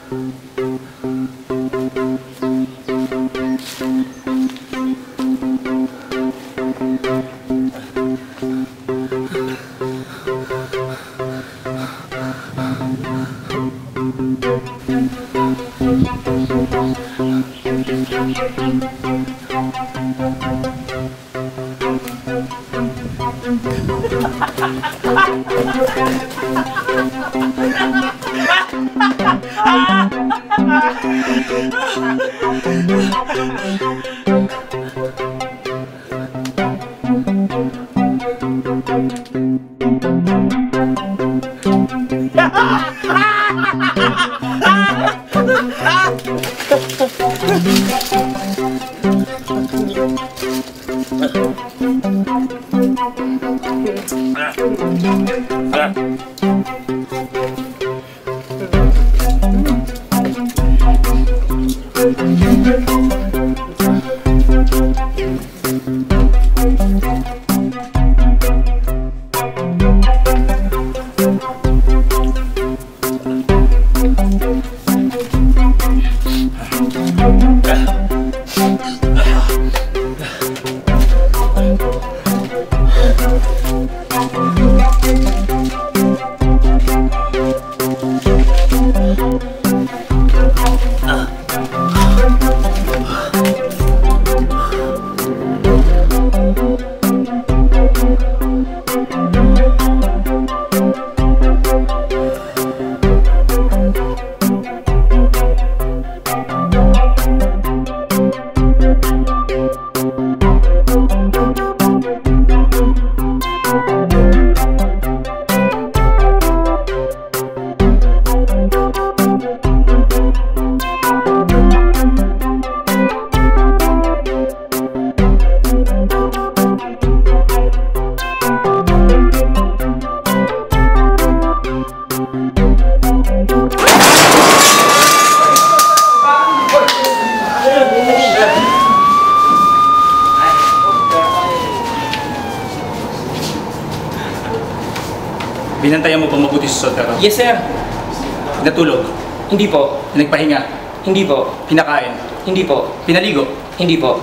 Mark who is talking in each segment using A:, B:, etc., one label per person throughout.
A: Binantayan mo pa mabuti sa soltero?
B: Yes, sir.
A: Pinatulog?
B: Hindi po.
A: Pinagpahinga?
B: Hindi po.
A: Pinakain?
B: Hindi po.
A: Pinaligo?
B: Hindi po.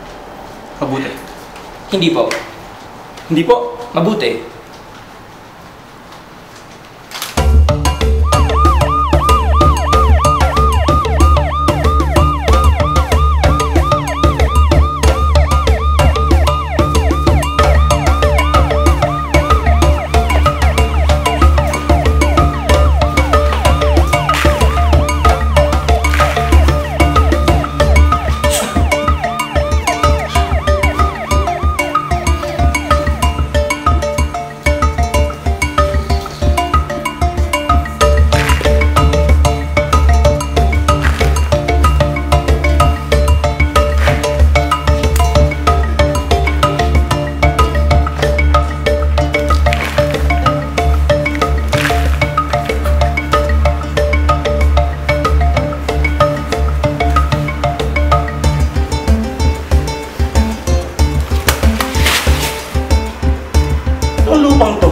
A: Mabuti?
B: Hindi po.
A: Hindi po?
B: Mabuti.
A: Ang lupang to.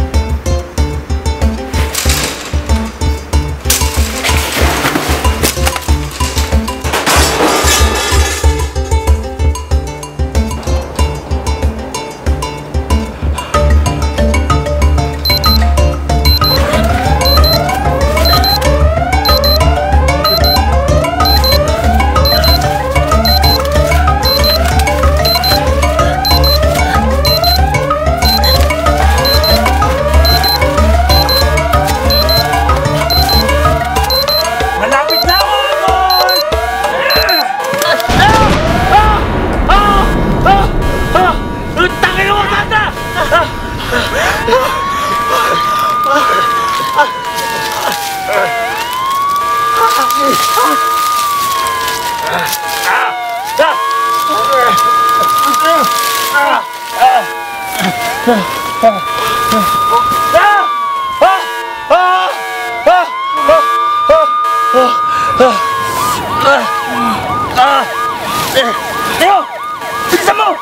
B: Leo! Bilisan mo!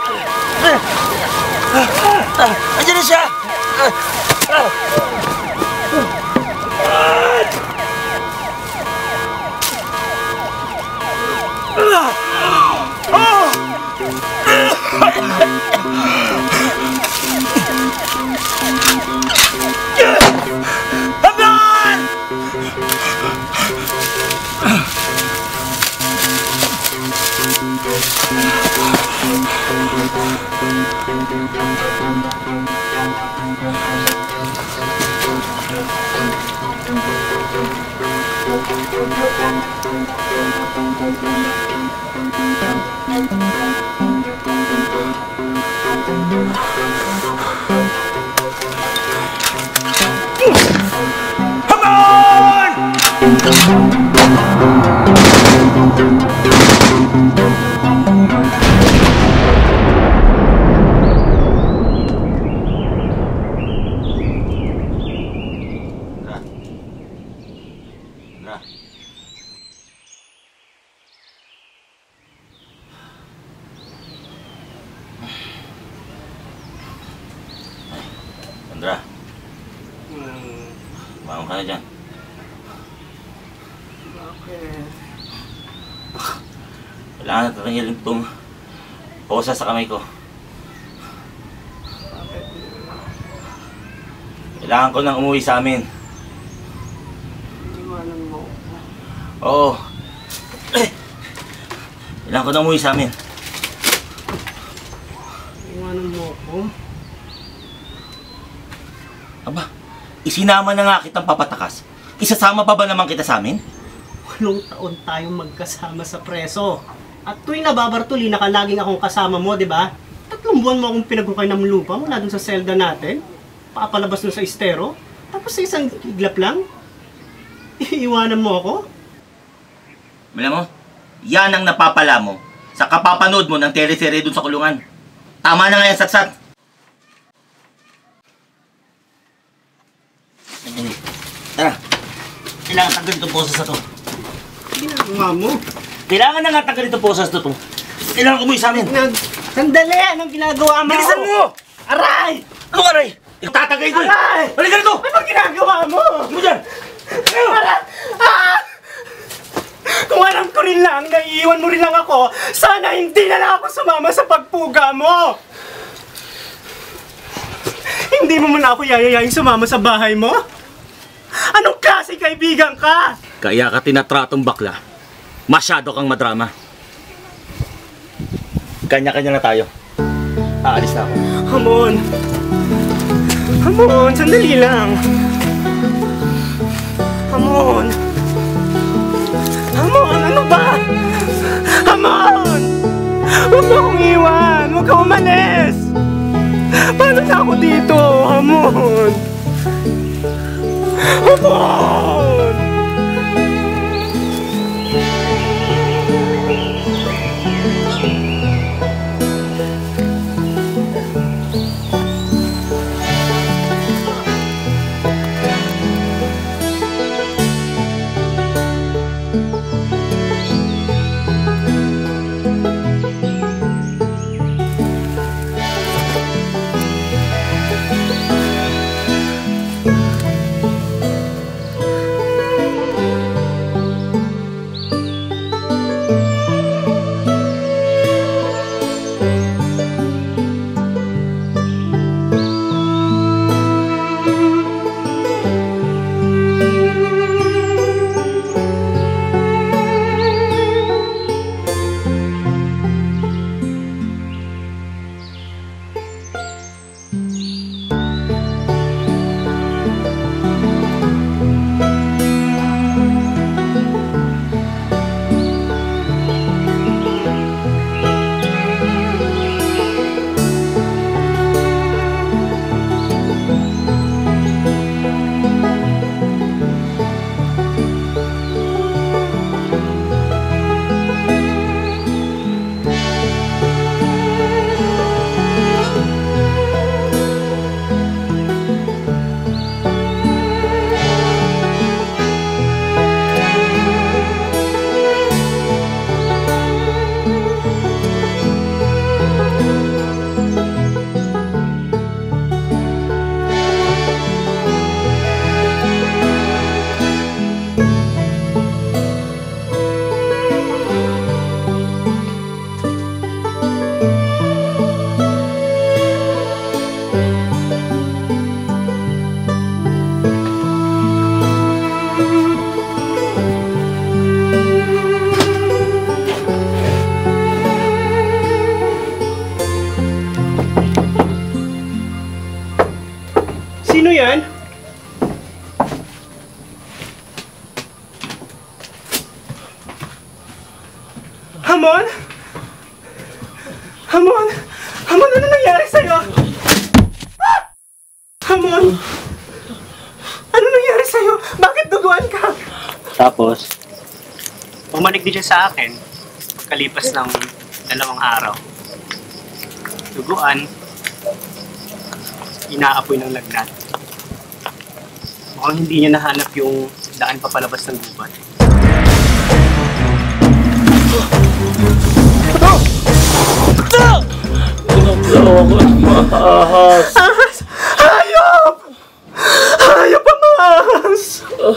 B: Andiyan na siya! Sandra, bangun ka na dyan.
C: Bakit?
B: Kailangan na tatanggalin itong posa sa kamay ko.
C: Bakit?
B: Kailangan ko nang umuwi sa amin.
C: Iwanan mo ako.
B: Oo. Kailangan ko nang umuwi sa amin.
C: Iwanan mo ako?
B: Aba, isinama na nga kitang papatakas. Isasama pa ba naman kita sa amin?
C: 8 taon tayong magkasama sa preso. At tuwing nababartulina ka, laging akong kasama mo, di ba? 3 buwan mo akong pinagukay ng lupa mula dun sa selda natin. Papalabas dun sa estero. Tapos sa isang iglap lang, iiwanan mo ako?
B: Alam mo, yan ang napapala mo sa kapapanood mo ng teleserye dun sa kulungan. Tama na nga yan, Satsat. Tara, kailangan tanggalin itong posas na to.
C: Ginagawa mo?
B: Kailangan na nga tanggalin itong posas na to. Kailangan umuwi sa amin.
C: Sandali! Anong ginagawa mo?
B: Bilisan mo!
C: Aray!
B: Anong aray? Itatagay ko eh!
C: Aray!
B: Halika na to!
C: Ano ginagawa mo?
B: Ano dyan?
C: Aray! Ah! Kung alam ko rin lang na iiwan mo rin lang ako, sana hindi na lang ako sumama sa pagpuga mo! Hindi mo muna ako yayayain sumama sa bahay mo? Anong klase kaibigan ka?
B: Kaya ka tinatratong bakla. Masyado kang madrama. Kanya-kanya na tayo. Aalis na ako.
C: Hamon! Hamon! Sandali lang! Hamon! Hamon! Ano ba? Hamon! Huwag mo akong iwan! Huwag ka umalis! Paano na ako dito? Hamon! Hamon! Hamon? Hamon? Hamon, ano nangyari sa'yo? Ah! Hamon? Ano nangyari sa'yo? Bakit duguan ka?
D: Tapos,
C: Pumanik din siya sa akin pagkalipas ng 2 araw. Duguan, inaapoy ng lagnat. Mukhang hindi niya nahanap yung daan papalabas ng gubat. Ahas! Hayop! Hayop ang mga ahas!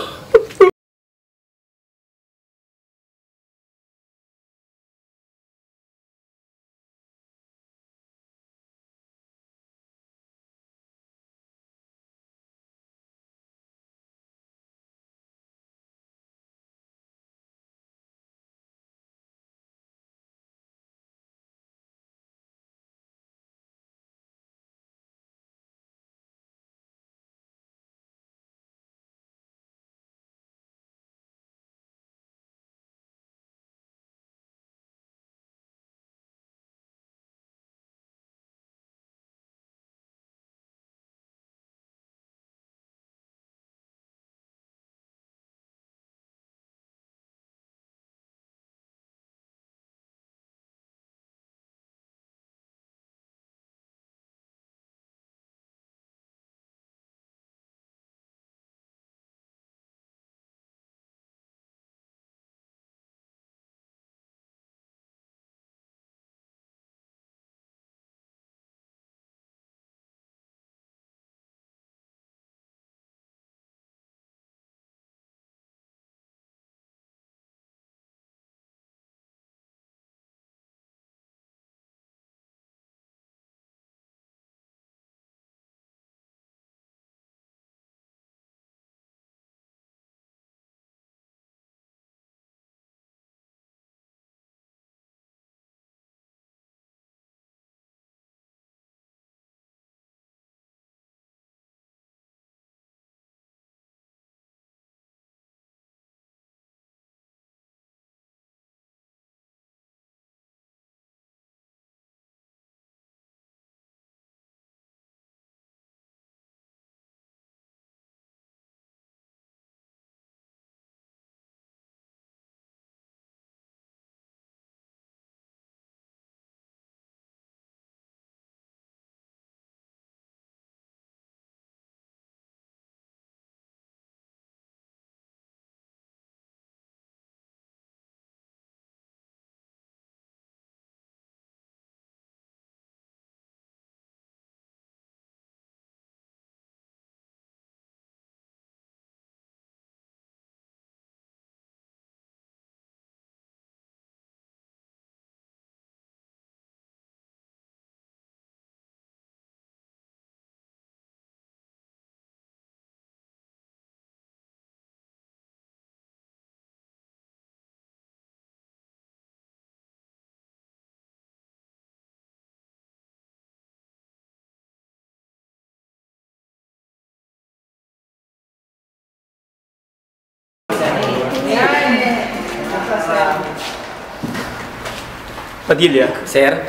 A: Padilla,
D: sir,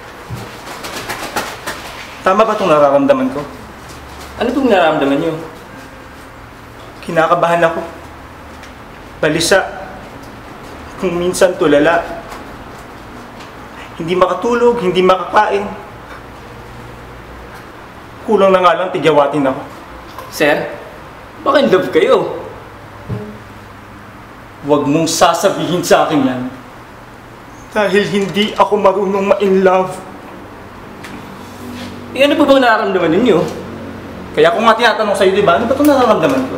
A: tama ba itong nararamdaman ko?
D: ano itong nararamdaman niyo?
A: Kinakabahan ako. Balisa. Kung minsan tulala. Hindi makatulog, hindi makakain. Kulang na nga lang tigyawatin ako.
D: Sir, baka in love kayo.
A: Huwag mong sasabihin sa akin yan. Dahil hindi ako marunong ma-in love.
D: Eh, ano po bang nararamdaman ninyo?
A: Kaya kung nga tinatanong sa'yo, di ba? Ano ba itong nararamdaman ko?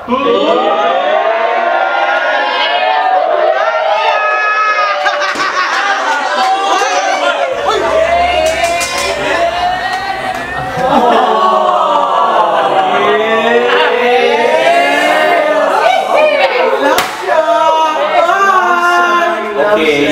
D: Okay.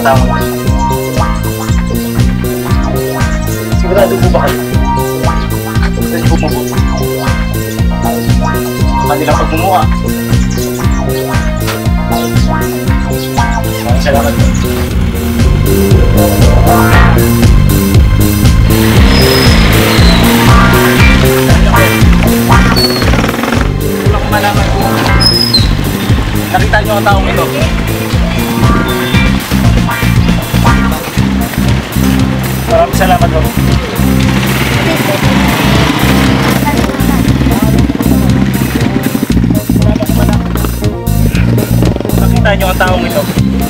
A: mga tao. Sigurado po ba kayo? Pwede po po. Kanilang pagmumuha. Salamat po. Wala ko malaman po. Nakita niyo ang taong ito. Maraming salamat po. Nakita niyo ang taong ito.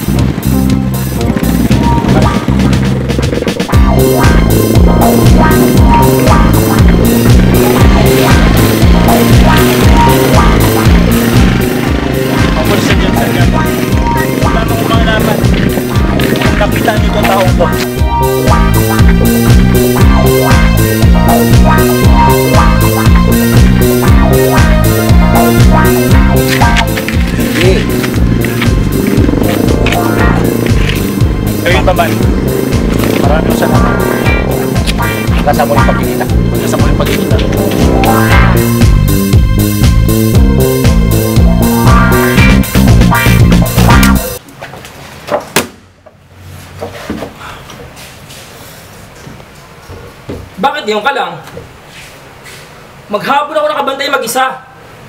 A: Mapulisan dyan sa inyo. Wala akong malaman. Nakita niyo ang taong ito. Ayun pa man. Maraming salamat. Hanggang sa muling pagkikita. Hanggang sa muling pagkikita.
D: Bakit yung ka lang? Maghapon ako nakabantay mag-isa.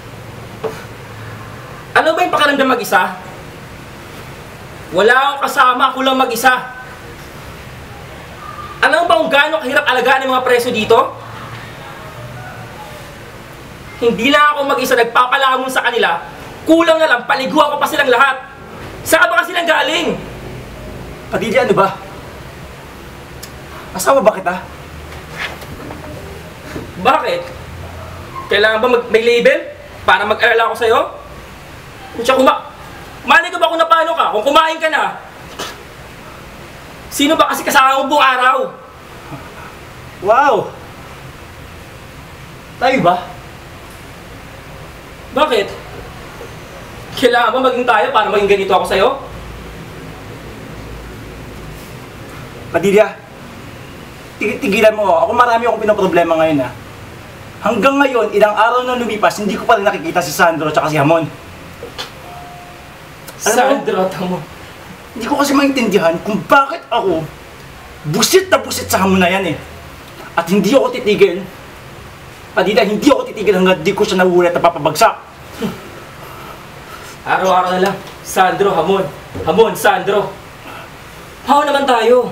D: Ano ba yung pakiramdam mag-isa? Wala akong kasama, ako lang mag-isa. Alam mo ba kung gaano kahirap alagaan ng mga preso dito? Hindi lang ako mag-isa nagpapalamon sa kanila. Kulang na lang, paliguan ko pa silang lahat. Saan ba kasi silang galing?
A: Padidi, ano ba? Asawa ba kita?
D: Bakit? Kailangan ba may label para mag-alala ako sa'yo? Kung siya Mali ka ba kung napano ka? Kung kumain ka na? Sino ba kasi kasama mo buong araw?
A: Wow! Tayo ba?
D: Bakit? Kailangan ba maging tayo para maging ganito ako sa'yo?
A: Padilla, tigilan mo. Ako marami akong pinoproblema ngayon, ha. Hanggang ngayon, ilang araw na lumipas, hindi ko pa rin nakikita si Sandro at si Hamon.
D: Sandro, tamo.
A: Hindi ko kasi maintindihan kung bakit ako busit na busit sa Hamon na yan, eh. At hindi ako titigil. Padilla, hindi ako titigil hanggang di ko siya nahulat na papabagsak.
D: Araw-araw na lang. Sandro, Hamon. Hamon, Sandro. How naman tayo?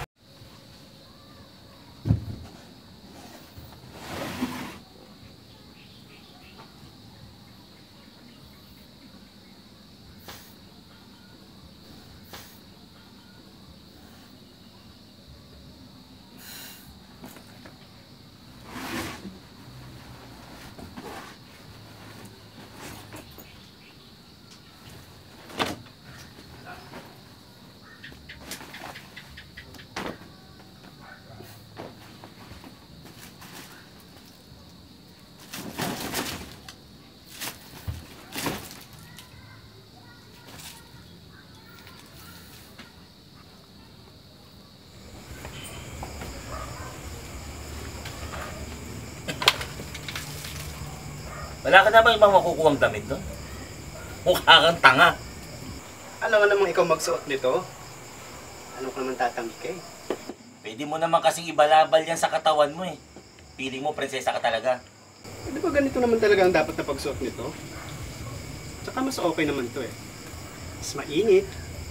B: Wala ka na bang ibang makukuhang damit doon? Mukha kang tanga.
C: Alam nga namang ikaw magsuot nito. Ano ka naman tatanggi ka eh?
B: Pwede mo naman kasing ibalabal yan sa katawan mo eh. Piling mo, prinsesa ka talaga.
C: Di ba ganito naman talaga ang dapat na pagsuot nito? Tsaka mas okay naman to eh. Mas mainit.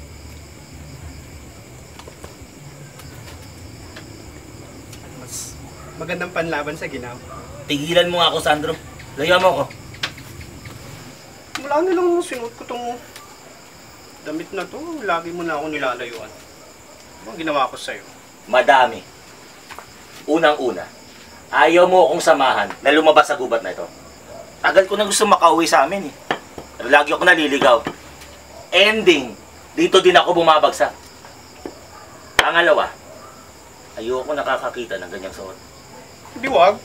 C: Mas magandang panlaban sa ginaw.
B: Tigilan mo nga ako, Sandro. Layo mo ako.
C: Mula na lang sinuot ko tong damit na to. Lagi mo na ako nilalayuan. Ano ang ginawa ko sa'yo?
B: Madami. Unang-una, ayaw mo akong samahan na lumabas sa gubat na ito. Tagal ko na gusto makauwi sa amin eh. Pero lagi ako naliligaw. Ending, dito din ako bumabagsak. Pangalawa, ayoko nakakakita ng ganyang suot.
C: Hindi wag.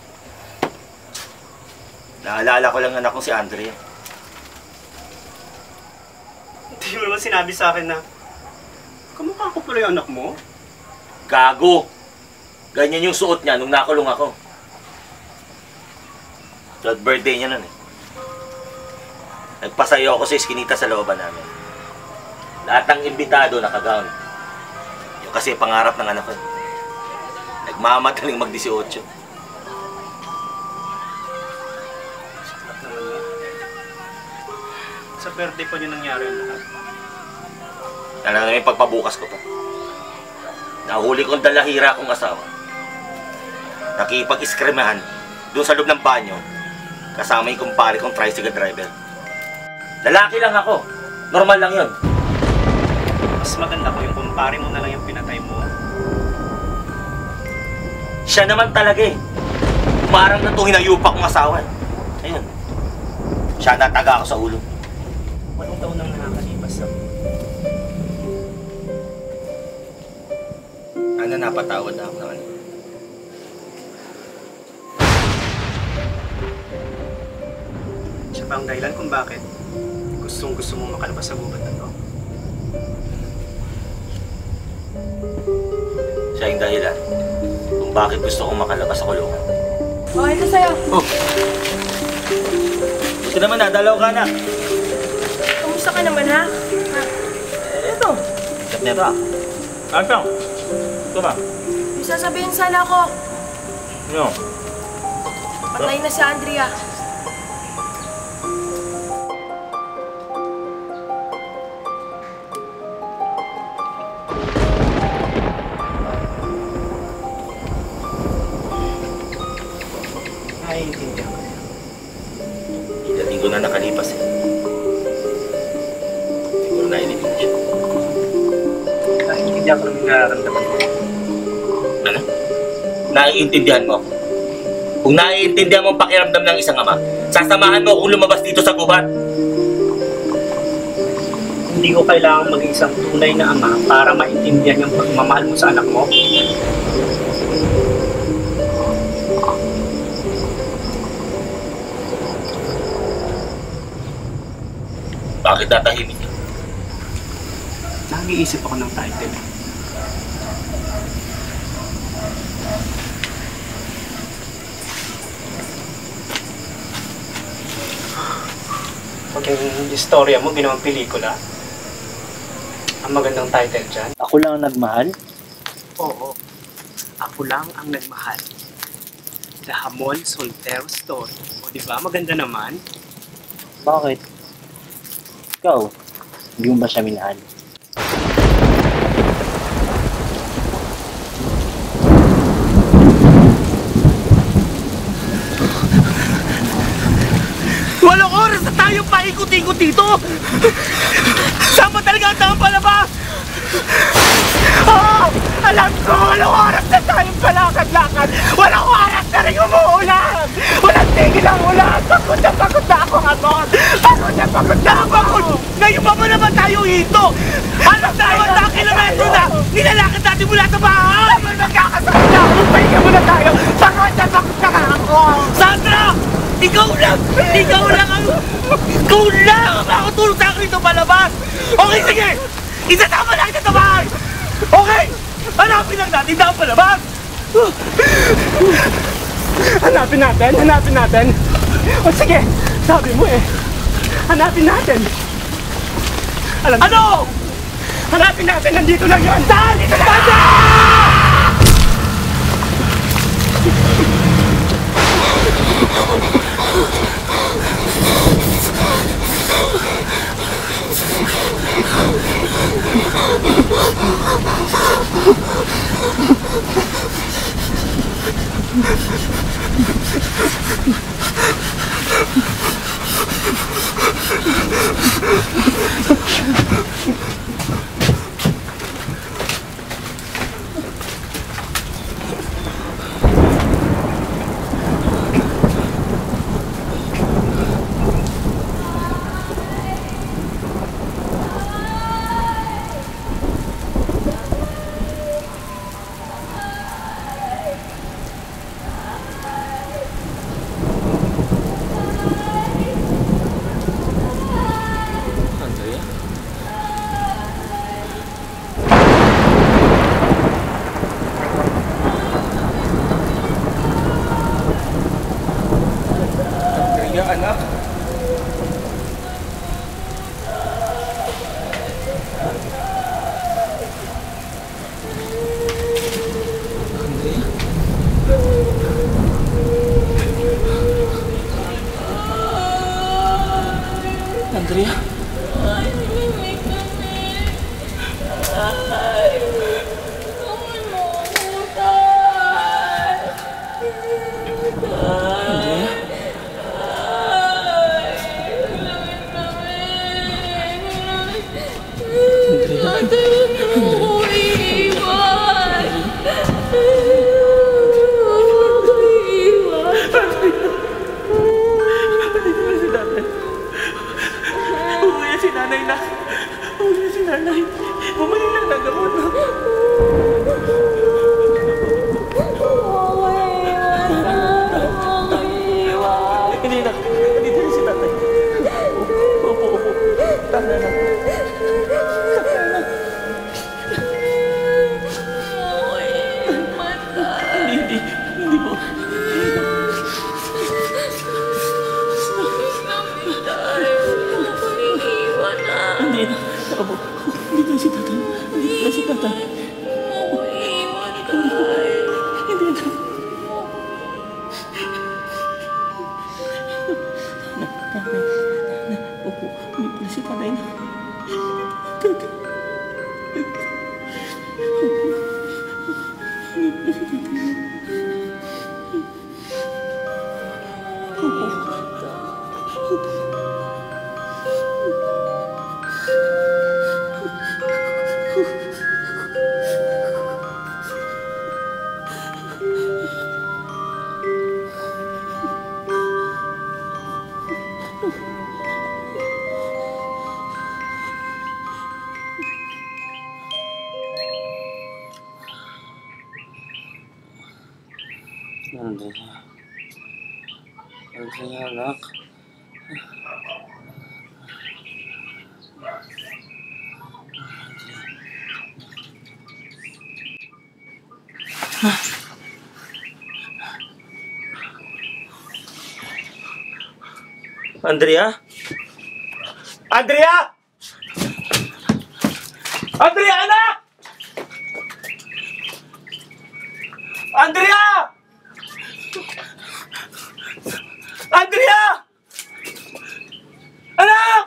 B: Naalala ko lang anak kong si Andrea.
C: Hindi mo naman sinabi sa akin na Kamukha ko pala yung anak mo.
B: Gago! Ganyan yung suot niya nung nakulong ako. 12th birthday niya nun eh. Nagpasayo ako sa iskinita sa looban namin. Lahat ng imbitado nakagown. Yung kasi pangarap ng anak ko. Nagmamadaling mag-18.
C: Saklat naman mo. Sa birthday pa niyo nangyari ang lahat.
B: Alam namin pagpabukas ko pa. Nahuli kong dalahira kong asawa. Nakipag-iskremahan doon sa loob ng banyo. Kasama yung kumpare kong tricycle driver. Lalaki lang ako. Normal lang yun.
C: Mas maganda ko yung kumpare mo na lang yung pinatay mo.
B: Siya naman talaga eh. Umarang na itong hinayupak kong asawa. Ayun. Siya nataga ako sa ulo.
C: Walong taon nang nakakalipas na.
B: Ano, napatawad na ako naman.
C: Siya pa ang dahilan kung bakit gustong-gusto mong makalabas sa gubat na to.
B: Siya yung dahilan kung bakit gusto kong makalabas sa kulungan.
E: Oh, ito sa'yo.
B: Oh! Gusto naman na, dalaw ka na.
E: Kamusta ka naman, ha?
B: Ito. Kat na ba? Ano? Ito ba?
E: May sasabihin sana ako.
B: Ano?
E: Patay na si Andrea.
C: Naiintindihan ko.
B: Ilang linggo na nakalipas eh. Siguro nainipin na siya.
C: Naiintindihan ko naman yung nararamdaman mo.
B: Ano? Naiintindihan mo ako. Kung naiintindihan mo ang pakiramdam ng isang ama, sasamahan mo akong lumabas dito sa gubat.
C: Hindi ko kailangan maging isang tunay na ama para maintindihan yung pagmamahal mo sa anak mo.
B: Bakit tatahimik ka?
C: Nag-iisip ako ng title. Pag yung istorya mo, ginawang pelikula, ang magandang title dyan.
A: Ako lang ang nagmahal?
C: Oo, ako lang ang nagmahal. The Hamon Soltero Story. O diba, maganda naman?
A: Bakit? Ikaw, hindi mo ba siya minahal?
B: Walang oras na tayo paikot-ikot dito! Saan ba talaga ang tamang palabas? Ah! Alam ko! Walang oras na tayong palakad-lakad! Walang oras na rin umuulan! Walang tigil ang ulan! Pagod na ako, Amon! Pagod na ako! Ngayon pa mo naman tayo hito! Alam na naman na kilometro na! Nilalakad natin mula sa bahay! Magkakasama na! Pahinga muna tayo! Pagod na ako! Sandra! Ikaw lang ang makatulog sa akin dito palabas! Okay, sige! Isasama lang kita sa bahay! Okay! Hanapin lang natin daw palabas!
C: Hanapin natin! O sige, sabi mo eh. Hanapin natin!
B: Ano?
C: Hanapin natin! Nandito lang yun!
B: Saan? Dito lang!
D: Andrea? Uuwi si nanay na. Uuwi si nanay. Bumalik lang ng gamot. Hindi na. Nandito na si tatay. Opo, opo. Tama na. Hindi po. Hindi na. Opo. Dito si tatay. Dito na si tatay. Hindi na. Opo. Dito na si tatay na. Tatay. Andrea. Andrea, anak. Andrea? Andrea! Andrea, anak! Andrea! Andrea! Anak!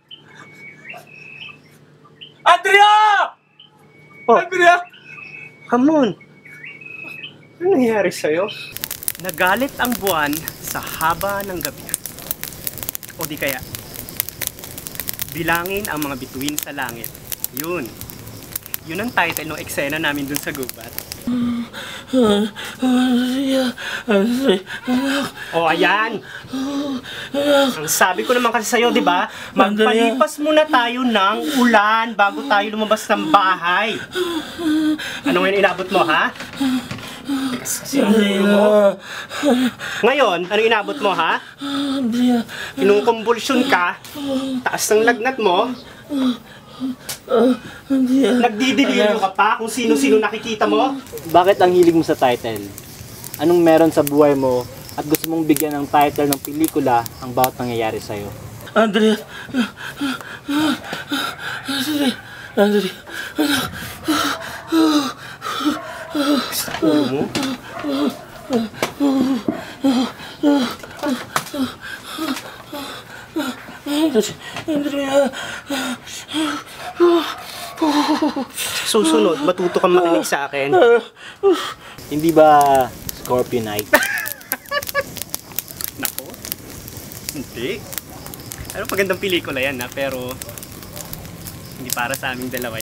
D: Andrea!
C: Oh.
D: Andrea!
C: Come on. Ano nangyari sa'yo? Nagalit ang buwan sa haba ng gabi. O di kaya, bilangin ang mga bituin sa langit. Yun. Yun ang title ng eksena namin dun sa gubat. O ayan. Ang sabi ko naman kasi sa'yo, di ba? Magpalipas muna tayo ng ulan bago tayo lumabas ng bahay. Ano ngayon inabot mo, ha? Ngayon, ano inabot mo, ha? Kinukumbulsyon ka, taas ng lagnat mo, nagdidiliryo ka pa kung sino-sino nakikita mo.
F: Bakit ang hilig mo sa title? Anong meron sa buhay mo at gusto mong bigyan ng title ng pelikula ang bawat nangyayari sa'yo?
D: Andrea! Andrea!
C: Ulo mo?
D: Andrea!
C: Susunod, matuto kang makinig sa akin.
F: Hindi ba Scorpio Night?
C: Nako. Hindi. Ano magandang pelikula yan, ha? Pero hindi para sa aming dalawa.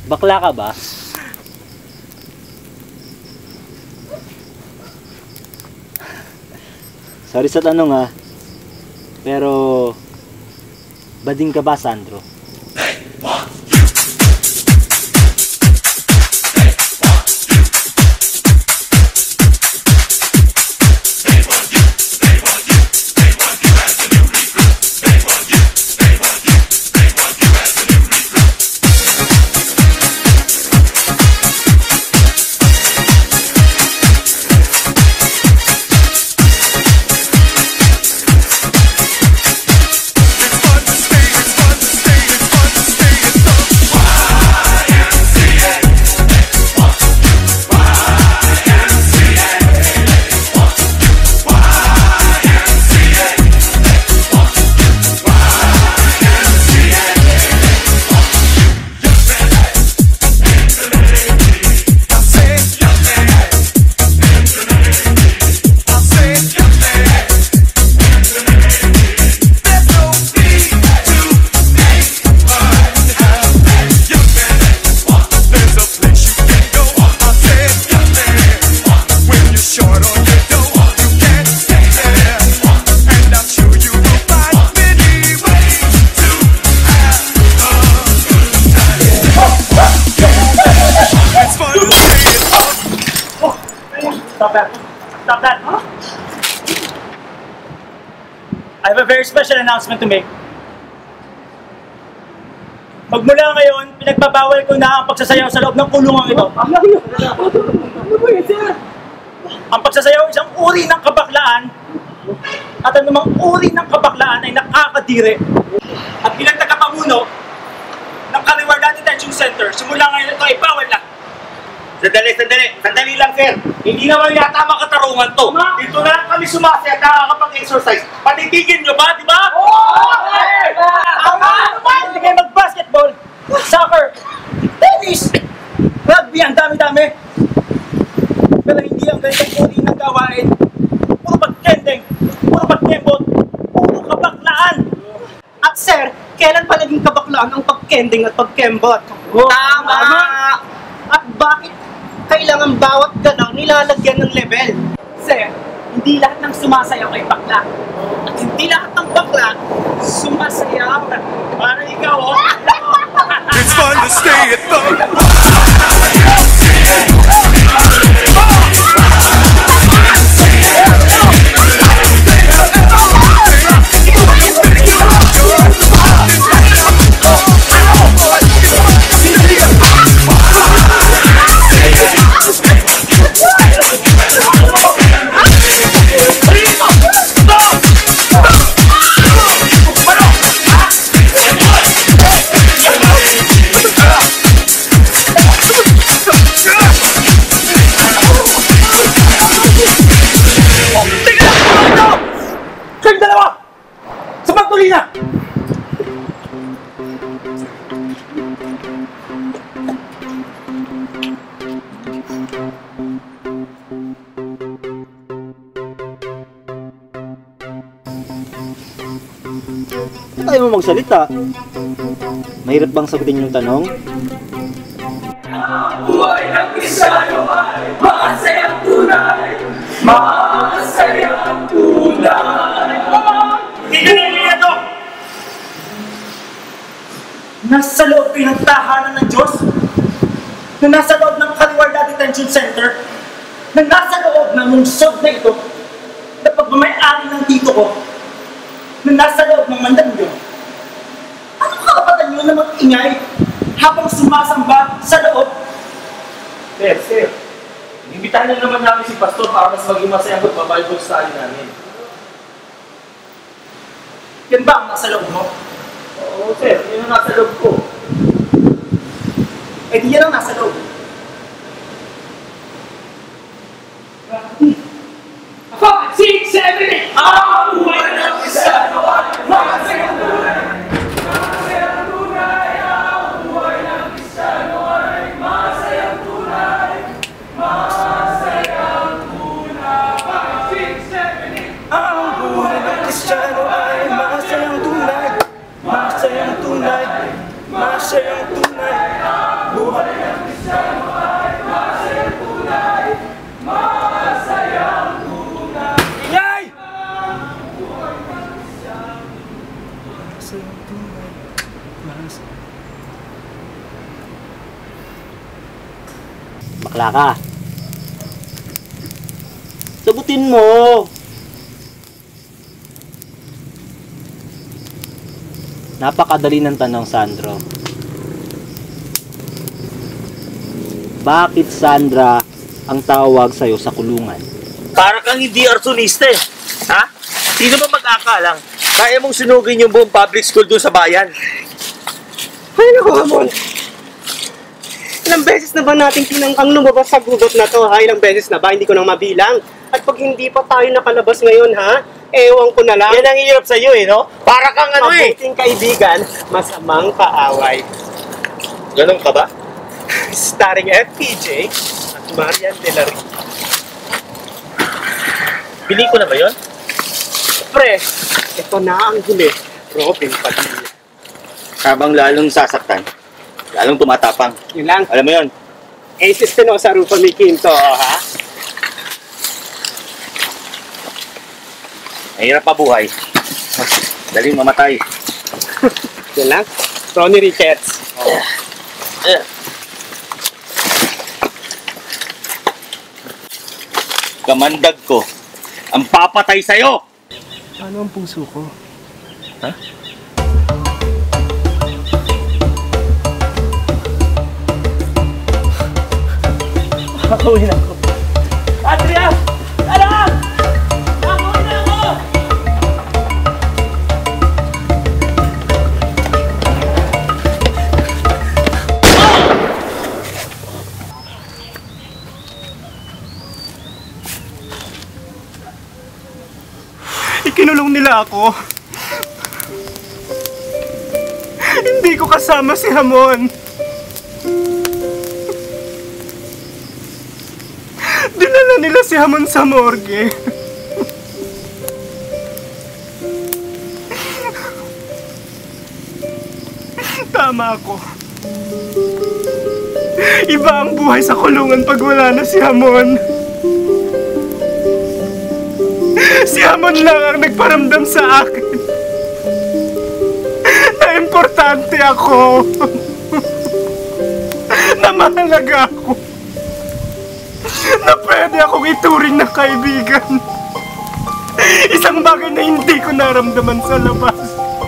F: Bakla ka ba? Sorry sa tanong ha. Pero, bading ka ba, Sandro?
A: Stop that! I have a very special announcement to make. Magmula ngayon, pinagbabawal ko na ang pagsasayaw sa loob ng kulungan ito. Ang pagsasayaw isang uri ng kabaklaan at anumang uri ng kabaklaan ay nakakadiri. At bilang tagapamuno ng Kaliwala Detention Center, simula ngayon ito ay bawal na.
B: Sandali lang, sir. Hindi naman yata makatarungan to. Dito na lang kami sumasaya, nakakapag-exercise. Patitigin nyo ba, di ba?
A: Hindi kayo mag-basketball, soccer, tennis, rugby, ang dami-dami. Pero hindi ang ganitong uri ng gawain. Puro pagkendeng, puro pagkembot, puro kabaklaan.
C: At sir, kailan pa naging kabaklaan ang pagkending at pagkembot?
A: Tama!
C: At bakit kailangan bawat galaw nilalagyan ng level?
A: Sir, hindi lahat ng sumasayaw ay bakla. At hindi lahat ng bakla sumasayaw. Para ikaw, oh!
G: It's fun to stay at the
A: Kayong dalawa! Sa magtulina!
F: Ayaw mo magsalita. Mahirap bang sagutin yung tanong?
D: Buhay ng Kristiyano ay masayang tunay. Masayang tunay.
A: Tignan niyo ito! Nasa loob kayo ng tahanan ng Diyos, na nasa loob ng Kaliwala Detention Center, na nasa loob ng lungsod na ito, na pagmamayari ng tito ko, na nasa loob ng Mandaluyong. Anong karapatan nyo na mag-ingay habang sumasamba sa loob?
D: Sir. Inimbitahan na naman namin si Pastor para mas maging masayang pagbabalbog sa akin namin.
A: Yan ba ang nasa loob mo?
D: Oo, sir. Yun ang nasa loob ko.
A: Eh di yan ang nasa loob.
D: 5, 6, 7, 8! Ang buhay ng Kristiyano ay masayang tunay! Masayang tunay! Ang buhay ng Kristiyano ay masayang tunay! Masayang tunay! 5, 6, 7, 8!
A: Ang buhay ng Kristiyano ay masayang tunay. Masayang tunay. Masayang tunay. Buhay
F: Bakla ka. Sagutin mo! Napakadali ng tanong, Sandro. Bakit Sandra ang tawag sa'yo sa kulungan?
B: Para kang hindi arsonista eh. Ha? Sino ba mag-akalang kaya mong sunugin yung buong public school doon sa bayan?
C: Ay, naku, Hamon. Ilang beses na ba natin tinangkang lumabas sa gubat na to, ha? Ilang beses na ba? Hindi ko nang mabilang. At pag hindi pa tayo nakalabas ngayon, ha? Ewan ko na lang.
B: Yan ang hirap sa'yo eh, no? Para kang ano eh.
C: Mabuting kaibigan, masamang kaaway.
B: Ganun ka ba?
C: Starring FPJ at Marian De La Riva.
B: Pelikula ba yun?
C: Pre, ito na ang huli. Robin Padilla.
B: Habang lalong sasaktan, lalong tumatapang.
C: Yun lang.
B: Alam mo yun?
C: Aces no sa Rupa Mi Quinto, ha?
B: Mahirap mabuhay. Daling mamatay.
C: Yun lang. Ronnie Ricketts.
B: Kamandag ko ang papatay sa'yo!
C: Ano ang puso ko?
B: Ha? Makakawin ako. Adria! Alam! Makakawin ako!
C: Ikinulong nila ako. Hindi ko kasama si Hamon. Dinala nila si Hamon sa morgue. Tama ako. Iba ang buhay sa kulungan pag wala na si Hamon. Si Hamon lang ang nagparamdam sa akin na importante ako, na mahalaga ako, na pwede akong ituring na kaibigan. Isang bagay na hindi ko naramdaman sa labas.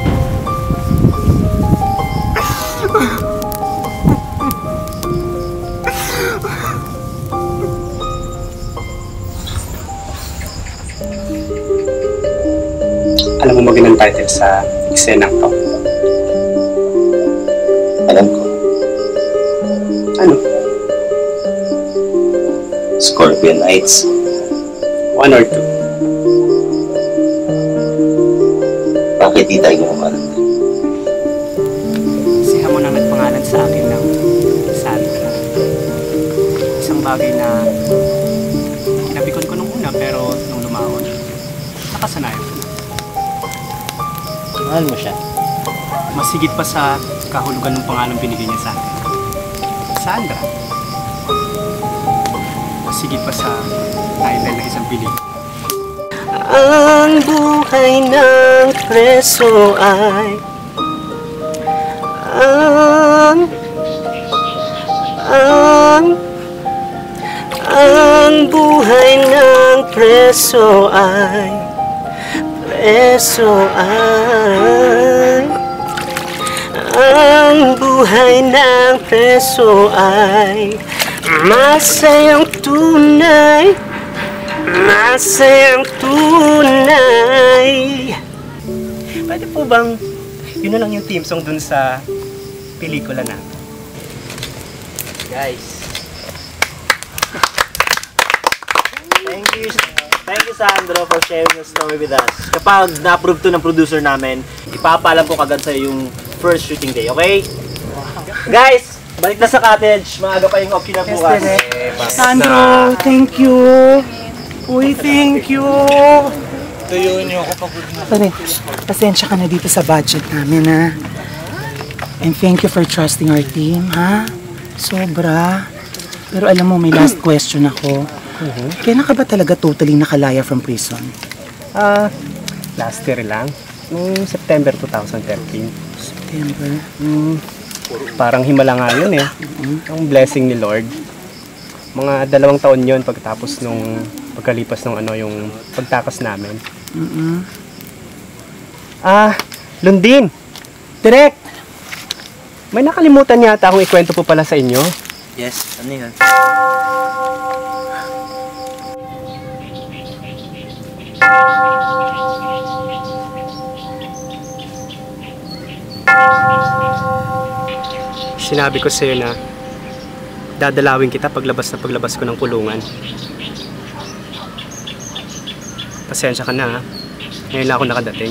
C: Alam mo magandang title sa eksenang to?
B: Alam ko.
C: Ano?
B: Scorpion Knights.
C: 1 or 2?
B: Bakit di tayo gumamarang?
C: Si Hamon ang nagpangalan sa akin ng Sandra. Isang bagay na kinabikon ko nung una pero nung lumawon, nakasanayan ko na.
F: Mahal mo siya.
C: Masigit pa sa kahulugan ng pangalang binigay niya sa akin. Sandra. Masigit pa sa title ng isang bilig. Ang buhay ng preso ay ang buhay ng preso ay ang buhay ng preso ay masayang tunay, masayang tunay. Pwede po bang yun na lang yung theme song dun sa pelikula na?
F: Guys. Thank you, Sandro, for sharing your story with us. Kapag na-approve to ng producer namin, ipapaalam ko kagad sa'yo yung first shooting day, okay? Guys, balik na sa cottage. Maaga pa yung off na bukas.
A: Sandro, thank you. Uy, thank you.
H: Pasensya ka na dito sa budget namin, ha? And thank you for trusting our team, ha? Sobra. Pero alam mo, may last question ako. Kailan ka ba talaga totally nakalaya from prison?
C: Last year lang. Noong September 2013.
H: September.
I: Parang himala nga yun eh. Ang blessing ni Lord. Mga 2 taon yun pagkatapos nung pagkalipas nung yung pagtakas namin. Lundin! Direk! May nakalimutan yata akong ikwento po pala sa inyo.
B: Yes, ano yun?
I: Sinabi ko sa'yo na dadalawin kita paglabas ko ng kulungan. Pasensya ka na ha. Ngayon lang ako nakadating.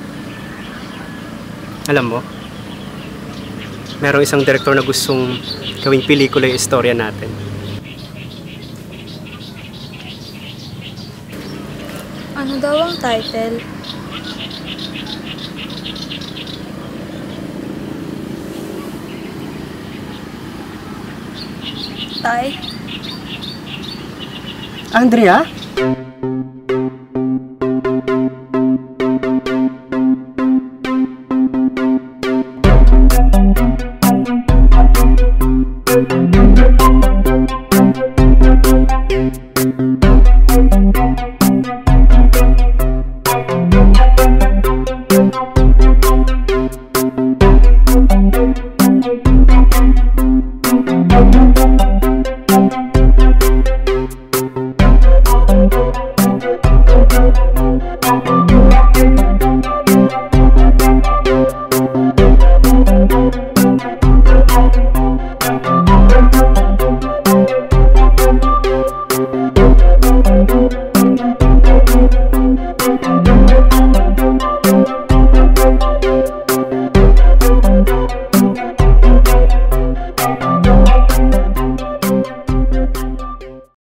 I: Alam mo, merong isang direktor na gustong gawing pelikula yung istorya natin.
J: Ano daw ang title? Tay?
I: Andrea?